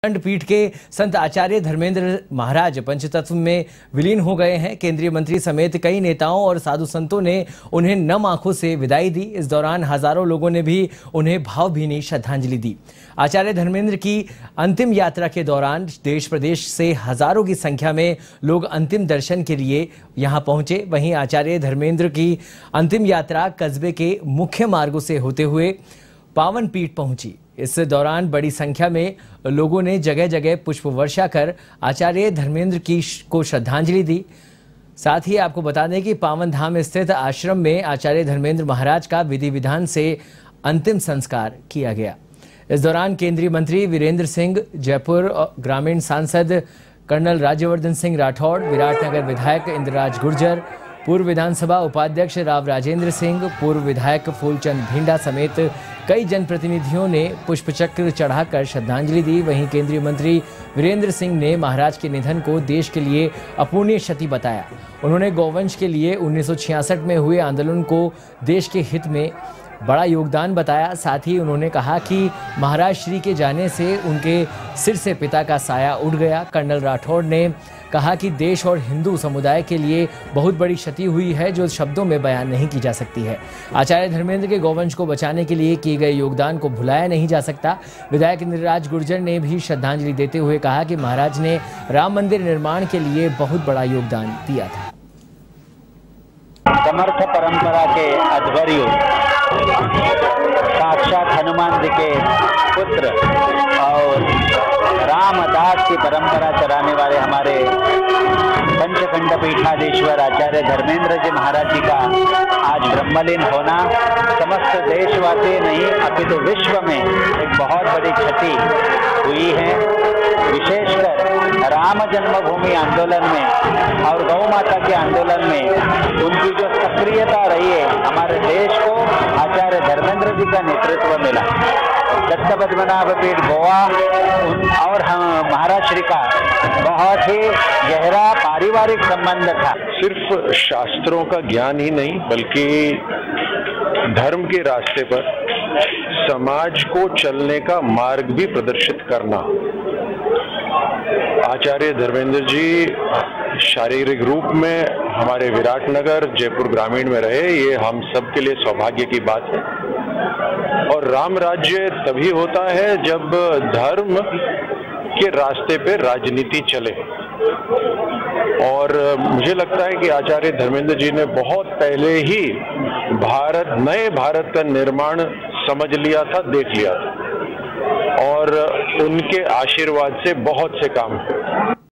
खंडपीठ के संत आचार्य धर्मेंद्र महाराज पंचतत्व में विलीन हो गए हैं। केंद्रीय मंत्री समेत कई नेताओं और साधु संतों ने उन्हें नम आंखों से विदाई दी। इस दौरान हजारों लोगों ने भी उन्हें भावभीनी श्रद्धांजलि दी। आचार्य धर्मेंद्र की अंतिम यात्रा के दौरान देश प्रदेश से हजारों की संख्या में लोग अंतिम दर्शन के लिए यहां पहुंचे। वहीं आचार्य धर्मेंद्र की अंतिम यात्रा कस्बे के मुख्य मार्गों से होते हुए पावन पीठ पहुंची। इस दौरान बड़ी संख्या में लोगों ने जगह जगह पुष्प वर्षा कर आचार्य धर्मेंद्र को श्रद्धांजलि दी। साथ ही आपको बता दें कि पावन धाम स्थित आश्रम में आचार्य धर्मेंद्र महाराज का विधि विधान से अंतिम संस्कार किया गया। इस दौरान केंद्रीय मंत्री वीरेंद्र सिंह, जयपुर ग्रामीण सांसद कर्नल राज्यवर्धन सिंह राठौड़, विराटनगर विधायक इंद्रराज गुर्जर, पूर्व विधानसभा उपाध्यक्ष राव राजेंद्र सिंह, पूर्व विधायक फूलचंद भिंडा समेत कई जनप्रतिनिधियों ने पुष्पचक्र चढ़ाकर श्रद्धांजलि दी। वहीं केंद्रीय मंत्री वीरेंद्र सिंह ने महाराज के निधन को देश के लिए अपूरणीय क्षति बताया। उन्होंने गौवंश के लिए 1966 में हुए आंदोलन को देश के हित में बड़ा योगदान बताया। साथ ही उन्होंने कहा कि महाराज श्री के जाने से उनके सिर से पिता का साया उड़ गया। कर्नल राठौड़ ने कहा कि देश और हिंदू समुदाय के लिए बहुत बड़ी क्षति हुई है जो शब्दों में बयान नहीं की जा सकती है। आचार्य धर्मेंद्र के गौवंश को बचाने के लिए किए गए योगदान को भुलाया नहीं जा सकता। विधायक इंद्रराज गुर्जर ने भी श्रद्धांजलि देते हुए कहा कि महाराज ने राम मंदिर निर्माण के लिए बहुत बड़ा योगदान दिया था। समर्थ परंपरा के अध्वर्यु साक्षात हनुमान जी के पुत्र और रामदास की परंपरा चलाने वाले हमारे पंचखंड पीठाधीश्वर आचार्य धर्मेंद्र जी महाराज जी का आज ब्रह्मलीन होना समस्त देशवासी नहीं अपितु विश्व में एक बहुत बड़ी क्षति हुई है। विशेषकर राम जन्मभूमि आंदोलन में और गौ माता के आंदोलन में उनकी जो सक्रियता रही है, हमारे देश को आचार्य धर्मेंद्र जी का नेतृत्व मिला। दत्त पद्मनाभ पीठ गोवा और हम महाराज श्री का बहुत ही गहरा पारिवारिक संबंध था। सिर्फ शास्त्रों का ज्ञान ही नहीं बल्कि धर्म के रास्ते पर समाज को चलने का मार्ग भी प्रदर्शित करना। आचार्य धर्मेंद्र जी शारीरिक रूप में हमारे विराटनगर जयपुर ग्रामीण में रहे, ये हम सब के लिए सौभाग्य की बात है। और राम राज्य तभी होता है जब धर्म के रास्ते पे राजनीति चले। और मुझे लगता है कि आचार्य धर्मेंद्र जी ने बहुत पहले ही नए भारत का निर्माण समझ लिया था, देख लिया था और उनके आशीर्वाद से बहुत से काम हुए।